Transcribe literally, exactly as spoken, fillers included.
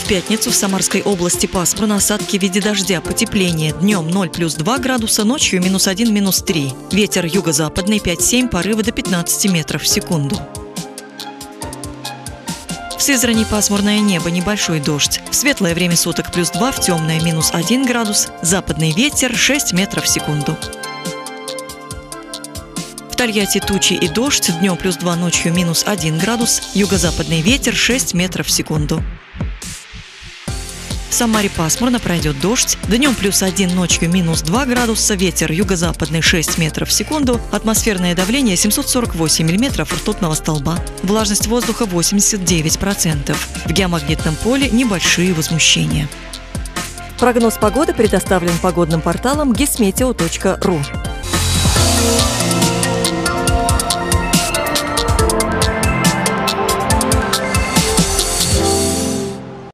пятницу в Самарской области пасмурно, осадки в виде дождя, потепление. Днем ноль плюс два градуса, ночью минус один, минус три. Ветер юго-западный пять-семь, порывы до пятнадцати метров в секунду. В Сызрани пасмурное небо, небольшой дождь. В светлое время суток плюс два, в темное минус один градус. Западный ветер шесть метров в секунду. В Тольятти тучи и дождь, днем плюс два, ночью минус один градус. Юго-западный ветер шесть метров в секунду. В Самаре пасмурно, пройдет дождь. Днем плюс один, ночью минус два градуса. Ветер юго-западный шесть метров в секунду. Атмосферное давление семьсот сорок восемь миллиметров ртутного столба. Влажность воздуха восемьдесят девять процентов. В геомагнитном поле небольшие возмущения. Прогноз погоды предоставлен погодным порталом гисметео точка ру.